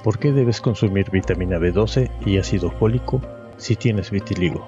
¿Por qué debes consumir vitamina B12 y ácido fólico si tienes vitiligo?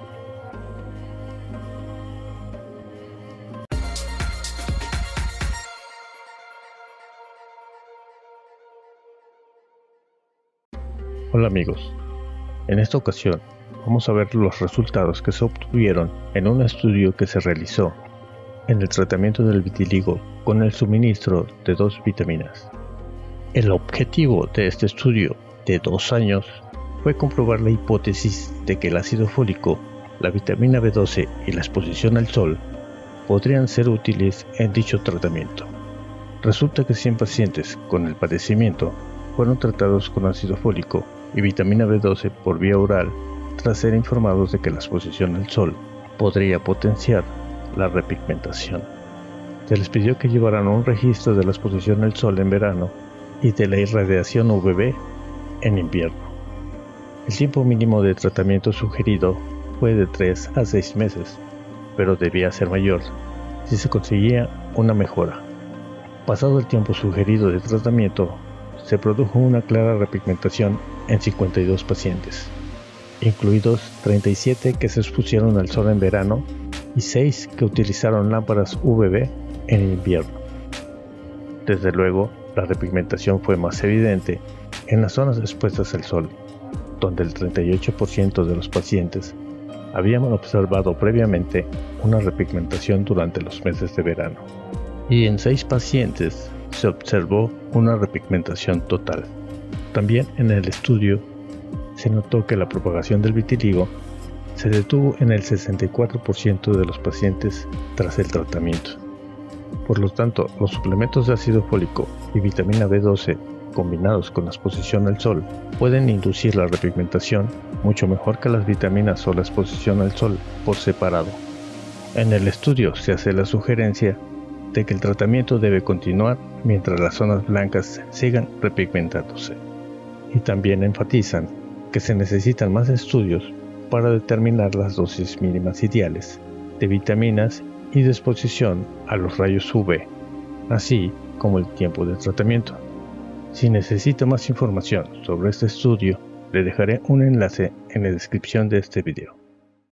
Hola amigos, en esta ocasión vamos a ver los resultados que se obtuvieron en un estudio que se realizó en el tratamiento del vitiligo con el suministro de 2 vitaminas. El objetivo de este estudio de 2 años fue comprobar la hipótesis de que el ácido fólico, la vitamina B12 y la exposición al sol podrían ser útiles en dicho tratamiento. Resulta que 100 pacientes con el padecimiento fueron tratados con ácido fólico y vitamina B12 por vía oral tras ser informados de que la exposición al sol podría potenciar la repigmentación. Se les pidió que llevaran un registro de la exposición al sol en verano y de la irradiación UVB en invierno. El tiempo mínimo de tratamiento sugerido fue de 3 a 6 meses, pero debía ser mayor si se conseguía una mejora. Pasado el tiempo sugerido de tratamiento, se produjo una clara repigmentación en 52 pacientes, incluidos 37 que se expusieron al sol en verano y 6 que utilizaron lámparas UVB en invierno. Desde luego, la repigmentación fue más evidente en las zonas expuestas al sol, donde el 38% de los pacientes habían observado previamente una repigmentación durante los meses de verano, y en 6 pacientes se observó una repigmentación total. También en el estudio se notó que la propagación del vitiligo se detuvo en el 64% de los pacientes tras el tratamiento. Por lo tanto, los suplementos de ácido fólico y vitamina B12 combinados con la exposición al sol pueden inducir la repigmentación mucho mejor que las vitaminas o la exposición al sol por separado. En el estudio se hace la sugerencia de que el tratamiento debe continuar mientras las zonas blancas sigan repigmentándose. Y también enfatizan que se necesitan más estudios para determinar las dosis mínimas ideales de vitaminas y de exposición a los rayos UV, así como el tiempo de tratamiento. Si necesita más información sobre este estudio, le dejaré un enlace en la descripción de este video.